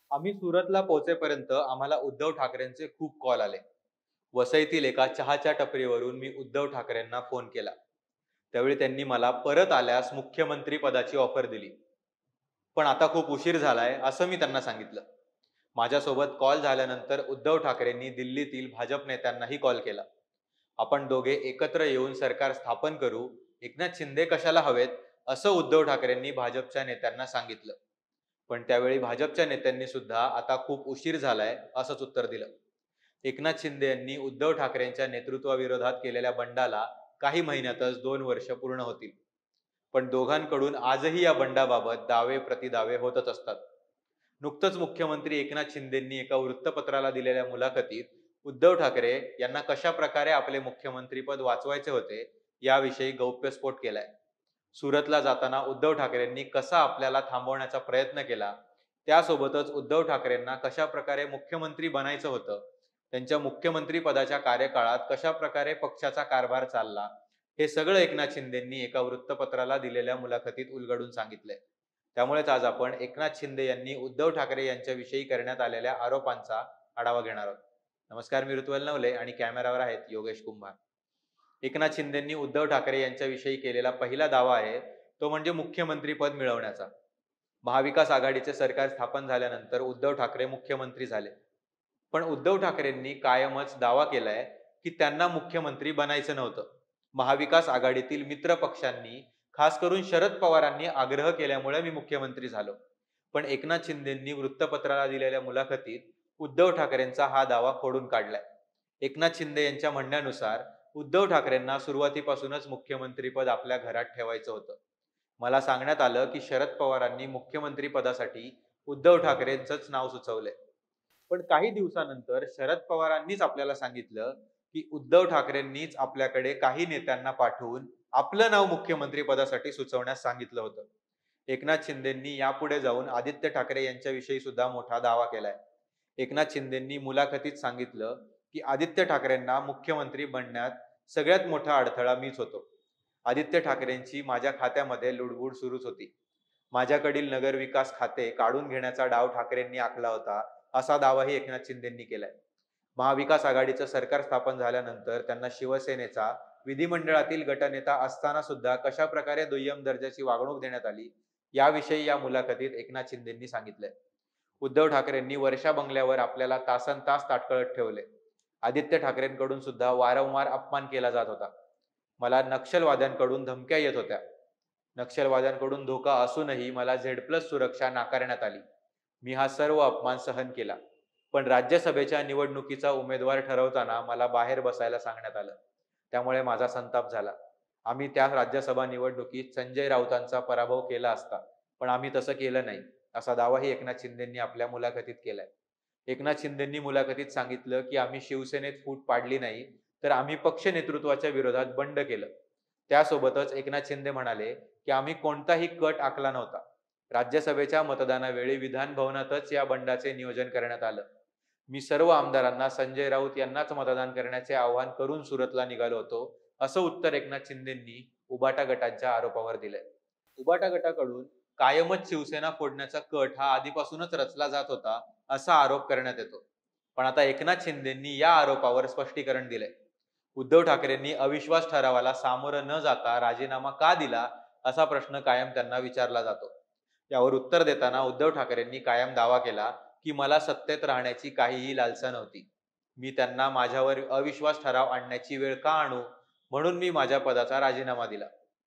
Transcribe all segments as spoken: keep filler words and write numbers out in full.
आम्ही सुरतला पोहोचेपर्यंत आम्हाला उद्धव ठाकरेंचे खूप कॉल आले. वसईतील एका चहाच्या टपरीवरून मी उद्धव ठाकरेंना फोन केला. त्यावेळी त्यांनी मला परत आल्यास मुख्यमंत्री पदाची ऑफर दिली. पण आता खूप उशीर झालाय असं मी त्यांना सांगितलं. माझ्यासोबत कॉल झाल्यानंतर उद्धव ठाकरेंनी दिल्लीतील भाजप नेत्यांनाही कॉल केला. आपण दोघे एकत्र येऊन सरकार स्थापन करू, एकनाथ शिंदे कशाला हवेत, असं उद्धव ठाकरेंनी भाजपच्या नेत्यांना सांगितलं. पण त्यावेळी भाजपच्या नेत्यांनी सुद्धा आता खूप उशीर झालाय असंच उत्तर दिलं. एकनाथ शिंदे यांनी उद्धव ठाकरेंच्या नेतृत्वाविरोधात केलेल्या बंडाला काही महिन्यातच दोन वर्ष पूर्ण होतील. पण दोघांकडून आजही या बंडाबाबत दावे प्रतिदावे होतच असतात. नुकतंच मुख्यमंत्री एकनाथ शिंदेंनी एका वृत्तपत्राला दिलेल्या मुलाखतीत उद्धव ठाकरे यांना कशा प्रकारे आपले मुख्यमंत्रीपद वाचवायचे होते याविषयी गौप्यस्फोट केलाय. सुरतला जाताना उद्धव ठाकरेंनी कसा आपल्याला थांबवण्याचा प्रयत्न केला, त्यासोबतच उद्धव ठाकरेंना कशा प्रकारे मुख्यमंत्री बनायचं होतं, त्यांच्या मुख्यमंत्री पदाच्या कार्यकाळात कशा प्रकारे पक्षाचा कारभार चालला, हे सगळं एकनाथ शिंदेंनी एका वृत्तपत्राला दिलेल्या मुलाखतीत उलगडून सांगितलंय. त्यामुळेच आज आपण एकनाथ शिंदे यांनी उद्धव ठाकरे यांच्याविषयी करण्यात आलेल्या आरोपांचा आढावा घेणार आहोत. नमस्कार, मी ऋतुल नवले आणि कॅमेरावर आहेत योगेश कुंभार. एकनाथ शिंदेंनी उद्धव ठाकरे यांच्याविषयी केलेला पहिला दावा आहे तो म्हणजे मुख्यमंत्री पद मिळवण्याचा. महाविकास आघाडीचे सरकार स्थापन झाल्यानंतर उद्धव ठाकरे मुख्यमंत्री झाले. पण उद्धव ठाकरेंनी कायमच दावा केलाय की त्यांना मुख्यमंत्री बनायचं नव्हतं. महाविकास आघाडीतील मित्र पक्षांनी, खास करून शरद पवारांनी आग्रह केल्यामुळे मी मुख्यमंत्री झालो. पण एकनाथ शिंदेंनी वृत्तपत्राला दिलेल्या मुलाखतीत उद्धव ठाकरेंचा हा दावा खोडून काढलाय. एकनाथ शिंदे यांच्या म्हणण्यानुसार उद्धव ठाकरेंना सुरुवातीपासूनच मुख्यमंत्रीपद आपल्या घरात ठेवायचं होतं. मला सांगण्यात आलं की शरद पवारांनी मुख्यमंत्री पदासाठी उद्धव ठाकरेंचंच नाव सुचवलंय. पण काही दिवसानंतर शरद पवारांनीच आपल्याला सांगितलं की उद्धव ठाकरेंनीच आपल्याकडे काही नेत्यांना पाठवून आपलं नाव मुख्यमंत्री पदासाठी सुचवण्यास सांगितलं होतं. एकनाथ शिंदेंनी यापुढे जाऊन आदित्य ठाकरे यांच्याविषयी सुद्धा मोठा दावा केलाय. एकनाथ शिंदेंनी मुलाखतीत सांगितलं की आदित्य ठाकरेंना मुख्यमंत्री बनण्यात सगळ्यात मोठा अडथळा मीच होतो. आदित्य ठाकरेंची माझ्या खात्यामध्ये लुडबुड सुरूच होती. माझ्याकडील नगरविकास खाते काढून घेण्याचा डाव ठाकरेंनी आखला होता, असा दावाही एकनाथ शिंदेंनी केलाय. महाविकास आघाडीचं सरकार स्थापन झाल्यानंतर त्यांना शिवसेनेचा विधिमंडळातील गटनेता असताना सुद्धा कशा प्रकारे दुय्यम दर्जाची वागणूक देण्यात आली याविषयी या मुलाखतीत एकनाथ शिंदेंनी सांगितलंय. उद्धव ठाकरेंनी वर्षा बंगल्यावर आपल्याला तासन तास ताटकळत ठेवले. आदित्य ठाकरेंकडून सुद्धा वारंवार अपमान केला जात होता. मला नक्षलवाद्यांकडून धमक्या येत होत्या. नक्षलवाद्यांकडून धोका असूनही मला झेड प्लस सुरक्षा नाकारण्यात आली. मी हा सर्व अपमान सहन केला. पण राज्यसभेच्या निवडणुकीचा उमेदवार ठरवताना मला बाहेर बसायला सांगण्यात आलं. त्यामुळे माझा संताप झाला. आम्ही त्या राज्यसभा निवडणुकीत संजय राऊतांचा पराभव केला असता, पण आम्ही तसं केलं नाही, असा दावाही एकनाथ शिंदेंनी आपल्या मुलाखतीत केलाय. एकनाथ शिंदेंनी मुलाखतीत सांगितलं की आम्ही शिवसेनेत फूट पाडली नाही, तर आम्ही पक्ष नेतृत्वाच्या विरोधात बंड केलं. त्यासोबतच एकनाथ शिंदे म्हणाले की आम्ही कोणताही कट आखला नव्हता. राज्यसभेच्या मतदानावेळी विधान भवनातच या बंडाचे नियोजन करण्यात आलं. मी सर्व आमदारांना संजय राऊत यांनाच मतदान करण्याचे आवाहन करून सुरतला निघालो होतो, असं उत्तर एकनाथ शिंदेंनी उबाटा गटांच्या आरोपावर दिलंय. उबाटा गटाकडून कायमच शिवसेना फोडण्याचा कट हा आधीपासूनच रचला जात होता, असा आरोप करण्यात येतो. पण आता एकनाथ शिंदेंनी या आरोपावर स्पष्टीकरण दिलंय. उद्धव ठाकरेंनी अविश्वास ठरावाला सामोरं न जाता राजीनामा का दिला, असा प्रश्न कायम त्यांना विचारला जातो. यावर उत्तर देताना उद्धव ठाकरेंनी कायम दावा केला की मला सत्तेत राहण्याची काहीही लालसा नव्हती. मी त्यांना माझ्यावर अविश्वास ठराव आणण्याची वेळ का आणू, म्हणून मी माझ्या पदाचा राजीनामा दिला.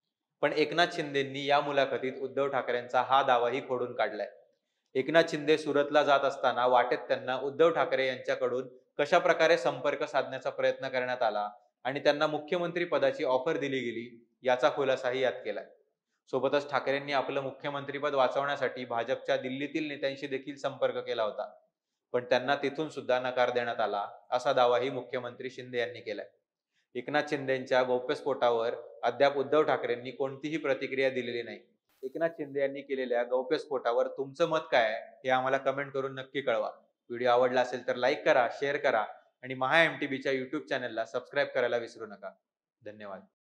पण एकनाथ शिंदेंनी या मुलाखतीत उद्धव ठाकरेंचा हा दावाही खोडून काढलाय. एकनाथ शिंदे सुरतला जात असताना वाटेत त्यांना उद्धव ठाकरे यांच्याकडून कशा प्रकारे संपर्क साधण्याचा प्रयत्न करण्यात आला आणि त्यांना मुख्यमंत्री पदाची ऑफर दिली गेली याचा खुलासाही यात केलाय. सोबतच ठाकरेंनी आपलं मुख्यमंत्रीपद वाचवण्यासाठी भाजपच्या दिल्लीतील नेत्यांशी देखील संपर्क केला होता, पण त्यांना तिथून सुद्धा नकार देण्यात आला, असा दावाही मुख्यमंत्री शिंदे यांनी केलाय. एकनाथ शिंदेंच्या गौप्यस्फोटावर अद्याप उद्धव ठाकरेंनी कोणतीही प्रतिक्रिया दिलेली नाही. एकनाथ शिंदे यांनी केलेल्या गौप्यस्फोटावर तुमचं मत काय आहे हे आम्हाला कमेंट करून नक्की कळवा. व्हिडिओ आवडला असेल तर लाईक करा, शेअर करा आणि महा एमटीबीच्या यूट्यूब चॅनलला सबस्क्राईब करायला विसरू नका. धन्यवाद.